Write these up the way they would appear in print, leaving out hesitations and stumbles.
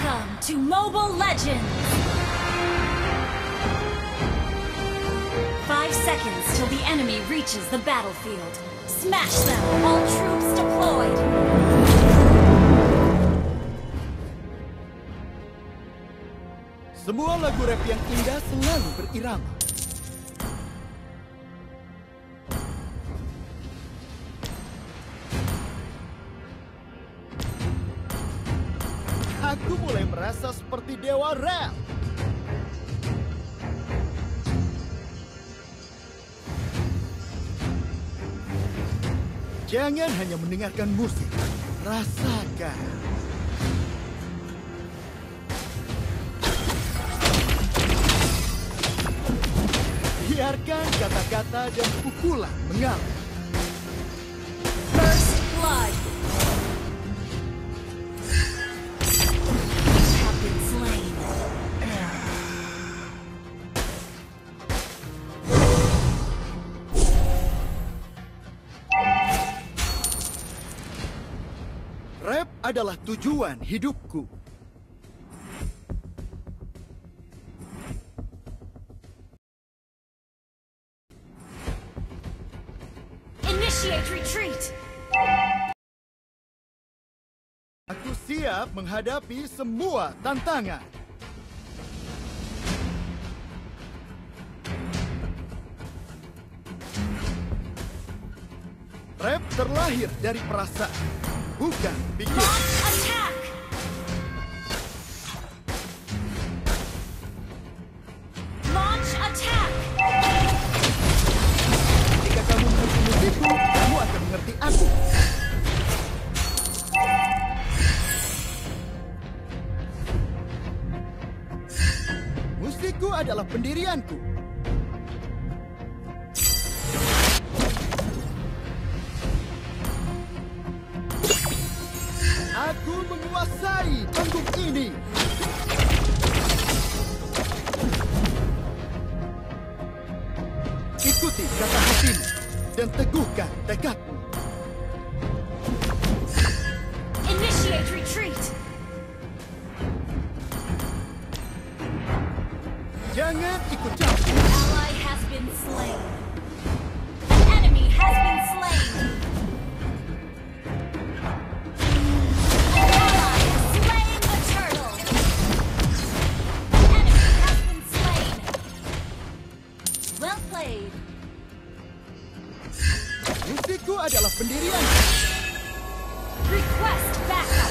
Welcome to Mobile Legends! 5 seconds till the enemy reaches the battlefield. Smash them, all troops deployed! Semua lagu rap yang indah selalu berirama. Aku mulai merasa seperti dewa rap. Jangan hanya mendengarkan musik, rasakan. Biarkan kata-kata dan pukulan mengalir. First blood! Have been slain. Rap adalah tujuan hidupku. Initiate retreat! Aku siap menghadapi semua tantangan. Rap terlahir dari perasaan, bukan pikiran. Launch attack! Launch attack! Jika kamu mengerti musikku, kamu akan mengerti aku. Musikku adalah pendirianku. Aku menguasai panggung ini. Ikuti kata hatimu dan teguhkan tekadmu. Initiate retreat! Jangan ikut campur. Ally has been slain. An enemy has been slain. An ally has slain the turtle. An enemy has been slain. Well played. Musikku adalah pendirian. Request backup.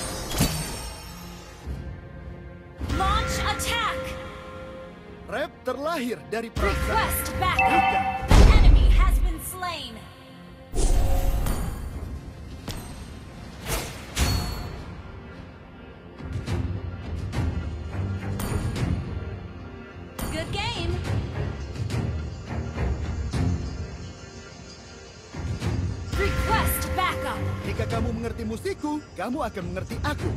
Launch attack. Rap terlahir dari perasaan, Request backup. bukan. An enemy has been slain. Good game. Request backup. Jika kamu mengerti musikku, kamu akan mengerti aku.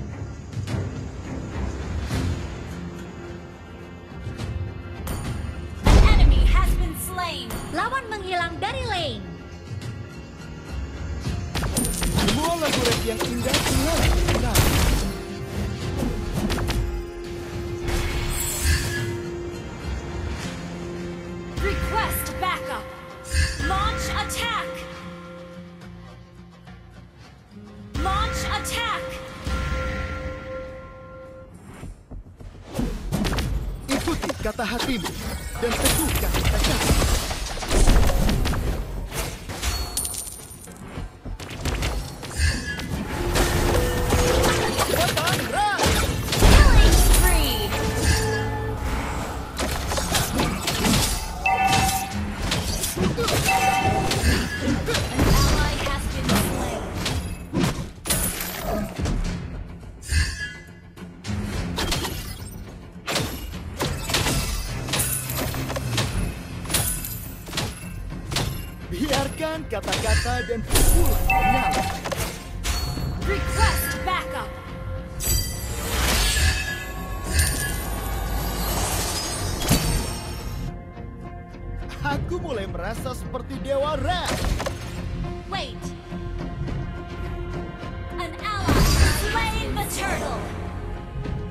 An enemy has been slain. Lawan menghilang dari lane. Semua lagu rap yang indah selalu benar. Request backup. Launch attack. Launch attack. Ikuti kata hatimu dan teguhkan tekadmu. Kekuatan rap. Killing spree. An ally has been slain. Biarkan kata-kata dan pukulan menyala. Request backup. Aku mulai merasa seperti dewa rap. Wait. An ally has slain the turtle.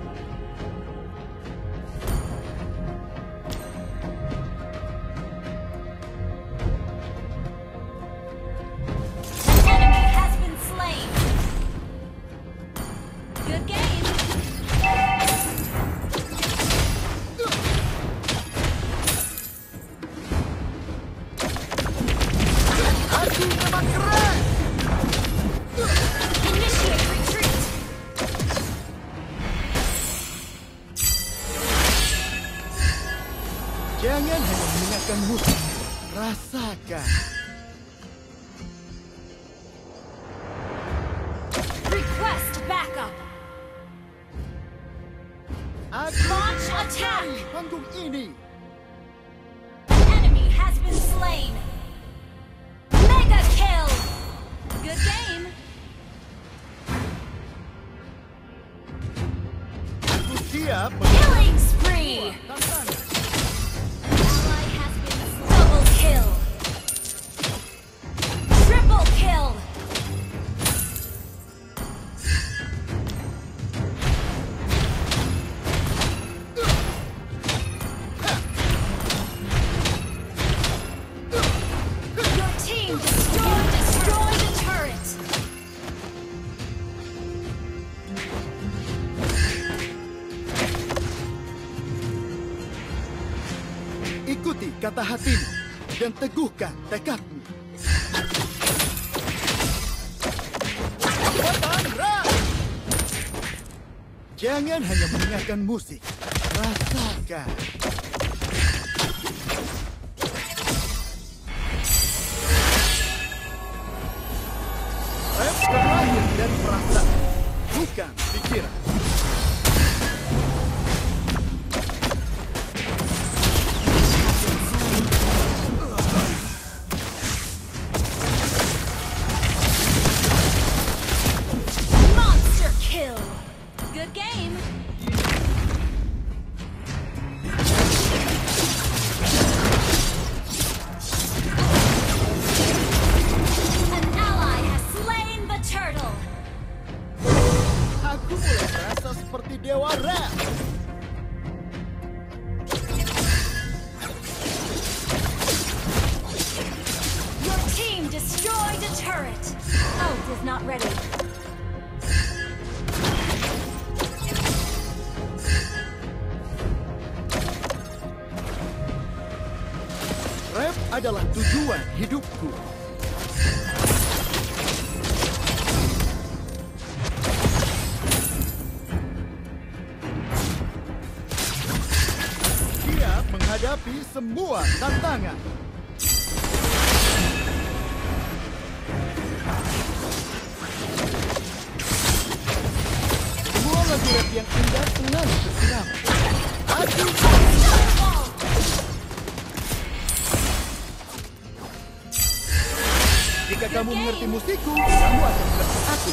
mendengarkan musik, rasakan. Request backup. Launch attack. Panggung ini. Enemy has been slain. Mega kill. Good game. Aku siap Killing spree. tantangan. Ally has been double kill. Triple kill. Your team destroyed the turret. Ikuti kata hatimu dan teguhkan tekadmu. Kekuatan Ra! Jangan hanya mendengarkan musik, rasakan. Rap terlahir dari perasaan, bukan pikiran. Monster kill. Good game. An ally has slain the turtle. Aku mulai merasa seperti dewa rap. Your team destroyed a turret. Ult is not ready. Rap adalah tujuan hidupku. Siap menghadapi semua tantangan. Semua lagu rap yang indah selalu bersinar. Aku Stonewall. Jika kamu mengerti musikku, kamu akan mengerti aku.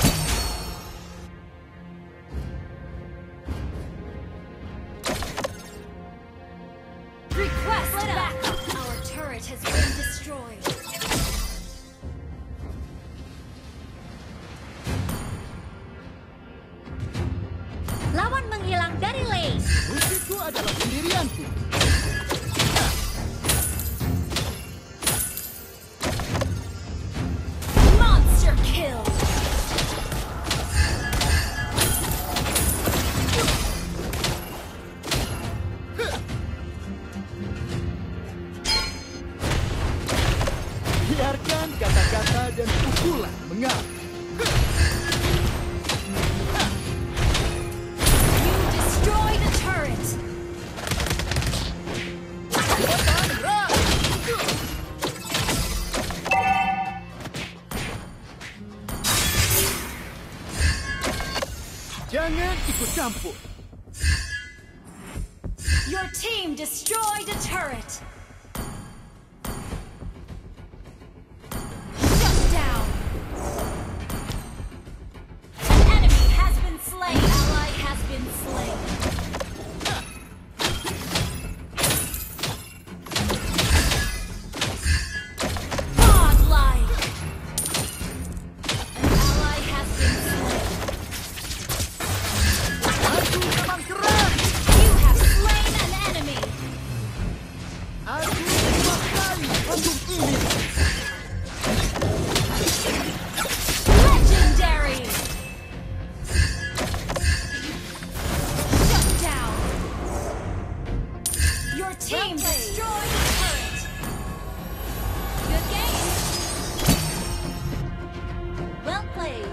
Request backup. Our turret has been destroyed. Lawan menghilang dari lane. Musikku adalah pendirianku. Monster kill. Biarkan kata-kata dan pukulan mengalir. You destroyed a turret. Kekuatan Ra! Jangan ikut campur. Your team destroyed a turret. Shut down. An enemy has been slain. Ally has been slain. Godlike. An ally has been slain. Aku memang keren. You have slain an enemy. Aku menguasai panggung ini. Legendary. Shut down. Your team destroyed a turret. Good game. Well played.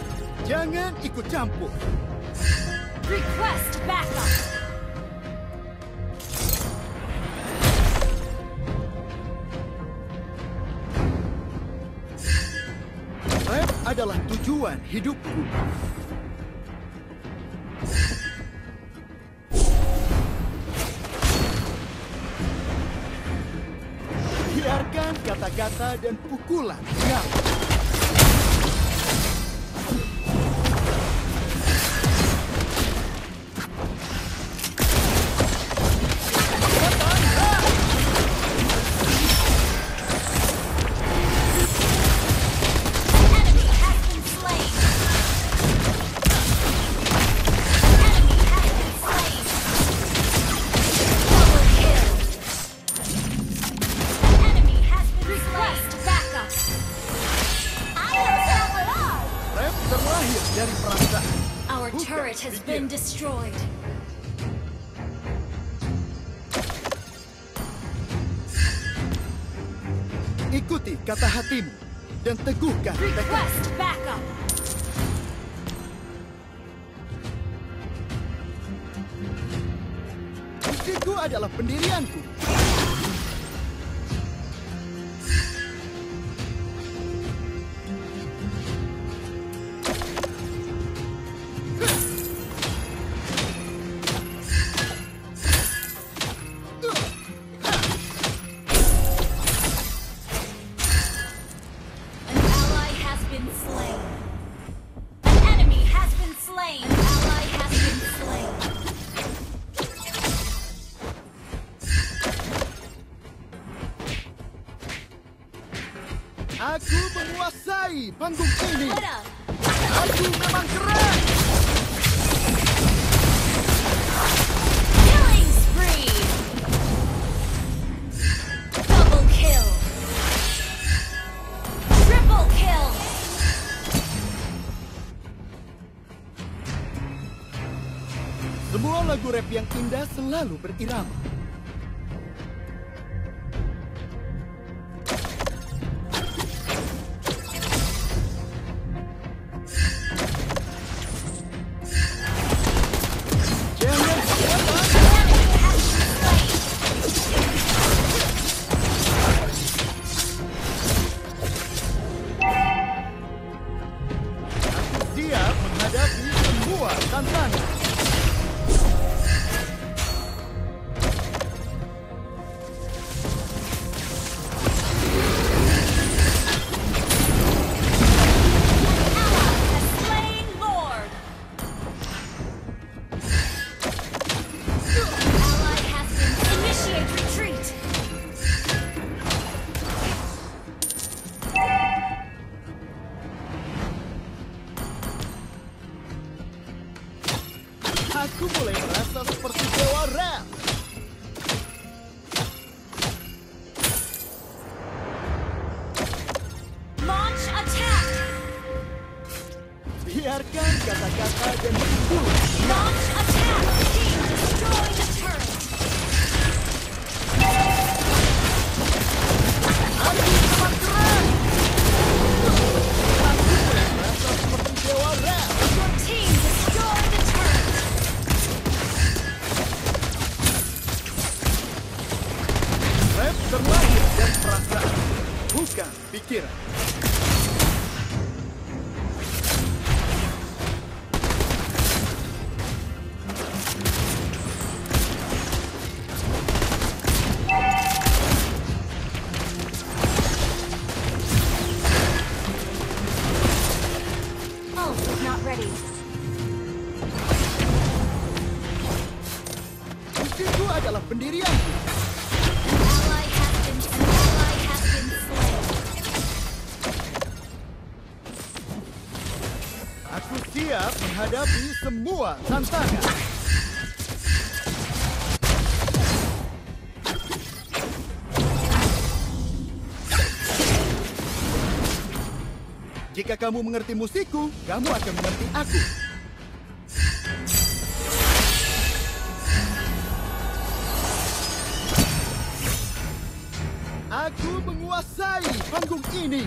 Jangan ikut campur. Request backup. adalah tujuan hidupku. Biarkan kata-kata dan pukulan nyala. Dari perasaan. Our turret has been destroyed. Ikuti kata hatimu dan teguhkan tekad. Request backup. Musikku adalah pendirianku. Aku menguasai panggung ini. Aku memang keren. Killing spree. Double kill. Triple kill. Semua lagu rap yang indah selalu berirama. Siap menghadapi semua tantangan. Aku mulai merasa seperti dewa rap. Launch attack. Biarkan kata-kata dan pukulan. Launch attack. Team destroy the turret. Aku memang keren. Aku mulai merasa seperti dewa rap. Your team destroy the turret. Rap terlahir dari perasaan, bukan pikiran. Ult is not ready. Musikku adalah pendirianku. Ally has been slain. Aku siap menghadapi semua tantangan. Jika kamu mengerti musikku, kamu akan mengerti aku. Aku menguasai panggung ini.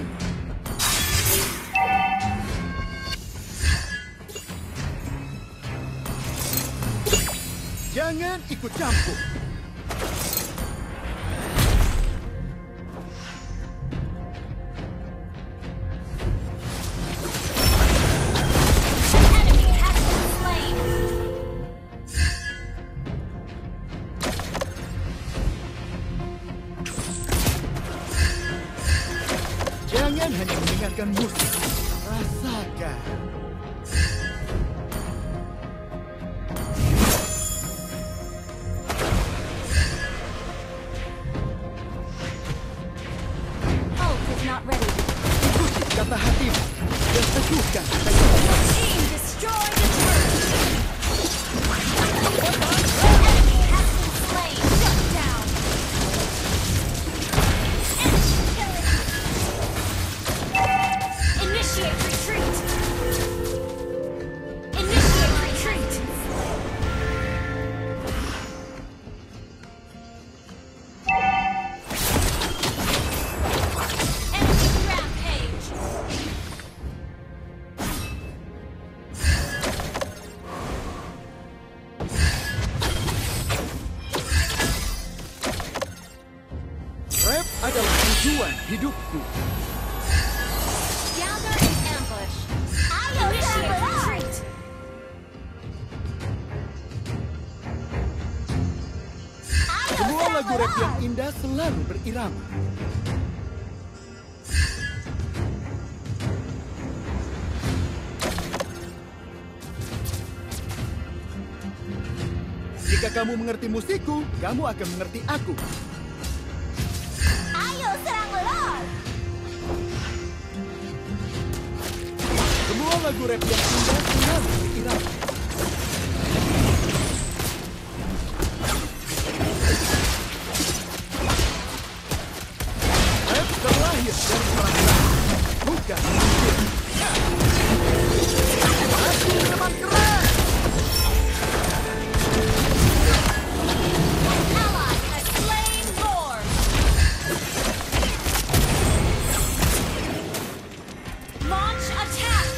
Jangan ikut campur. Jangan hanya mendengarkan musik, rasakan. Ult is not ready. Ikuti kata hatimu dan teguhkan tekad. Team destroy the turret. Enemy has been slain. Shut down. Enemy killing. Initiate retreat. Initiate retreat. Enemy rampage. Rap adalah tujuan hidupku. Gather in ambush. Initiate retreat. Semua lagu rap yang indah selalu berirama. Jika kamu mengerti musikku, kamu akan mengerti aku. Ayo serang Lord. Semua lagu rap yang indah selalu berirama. Rap terlahir dari perasaan, bukan musik. Aku teman keren. Ally has slain Lord. Launch attack.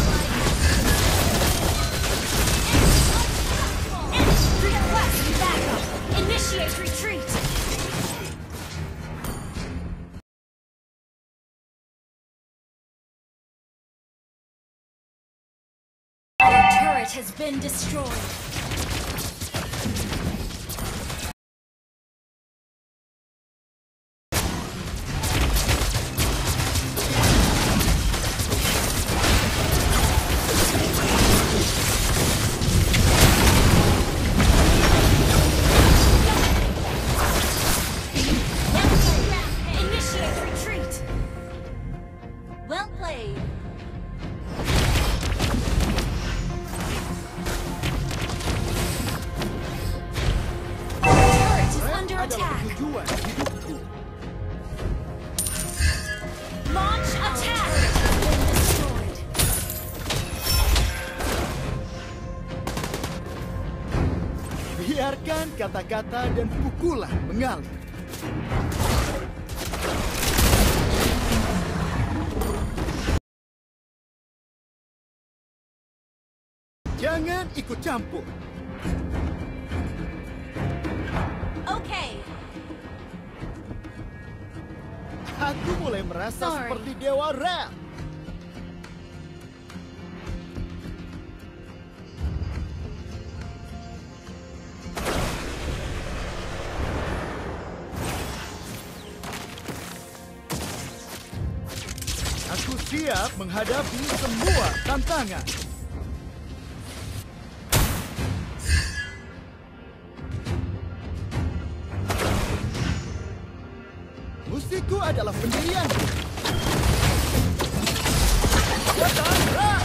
Request backup. Initiate retreat. Our turret has been destroyed. Initiate retreat. Well played. Turret is Rap under adalah attack. tujuan hidupku. Launch attack. Been destroyed. Biarkan kata-kata dan pukulan mengalir. Jangan ikut campur. Okay. Aku mulai merasa Sorry. seperti dewa rap. Aku siap menghadapi semua tantangan. Musikku adalah pendirianku. Datang, rap!